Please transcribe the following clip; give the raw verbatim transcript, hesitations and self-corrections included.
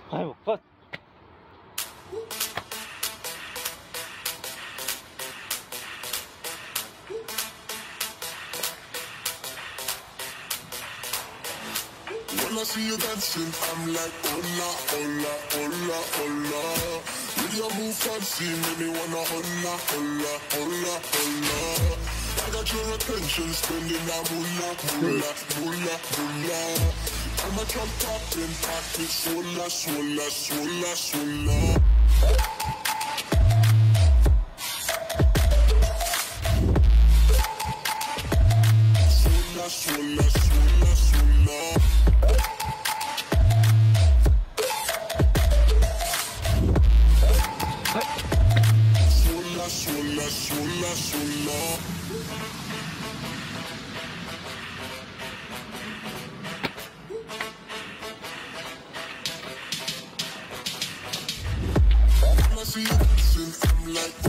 ايوه فت. When I see you dancing, I'm like, hola, hola, hola, hola. With your move fancy, make me wanna hola, hola, hola, hola. I got your attention, spending that moolah, moolah, moolah, moolah. I'm a jump poppin', pocket, swola, swola, swola, swola. Swola, swola, swola, swola. Swola, swola, swola. When I see you dancing, I'm like